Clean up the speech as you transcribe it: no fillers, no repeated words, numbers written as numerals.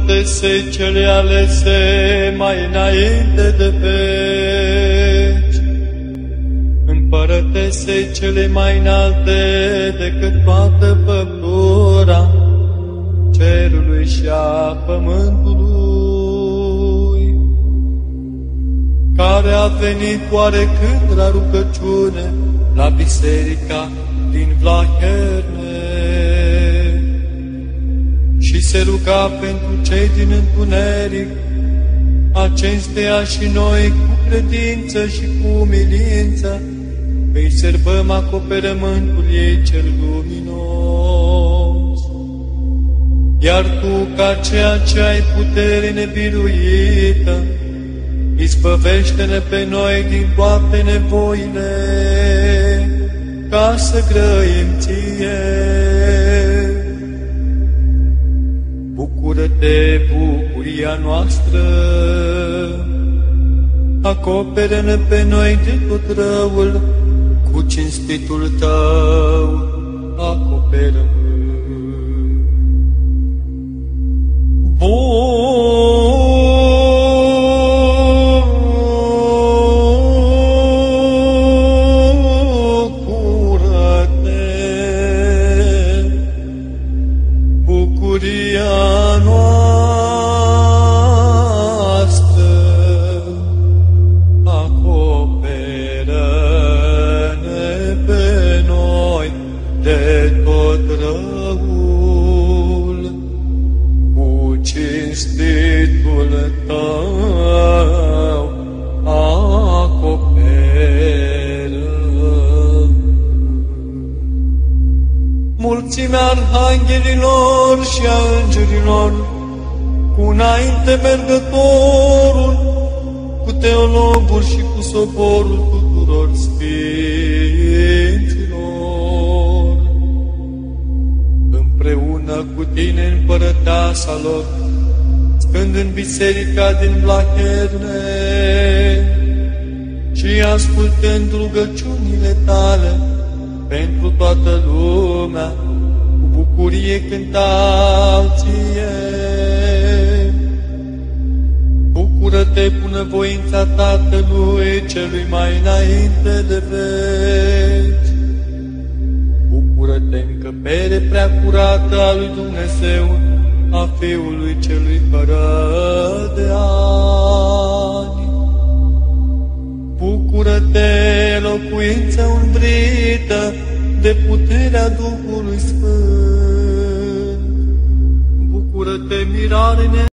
Bucură-te, cele alese mai înainte de veci. Împărătese cele mai înalte decât toată făptura cerului și a pământului, care a venit oarecând la rugăciune la biserica din Vlaherne și se ruga pentru cei din întuneric, acestea și noi cu credință și cu umilință îi serbăm acoperământul ei cel luminos. Iar tu, ca ceea ce ai putere nebiruită, izbăvește-ne pe noi din toate nevoile, ca să grăim ție. Bucură-te, bucuria noastră, acoperă-ne pe noi de tot răul, cu cinstitul tău acoperă-mă. Mulțimea arhanghelilor și a îngerilor, cu înainte mergătorul, cu teologul și cu soborul tuturor sfinților, împreună cu tine, împărăteasa lor, stând în biserica din Vlaherne și ascultând rugăciunile tale pentru toată lumea, cu bucurie cântau ție. Bucură-te, bunăvoința Tatălui celui mai înainte de veci. Bucură-te, încăpere prea curată a lui Dumnezeu, a Fiului celui fără de ani. Bucură-te, locuință umbrită de puterea Duhului Sfânt. Bucură-te, mirare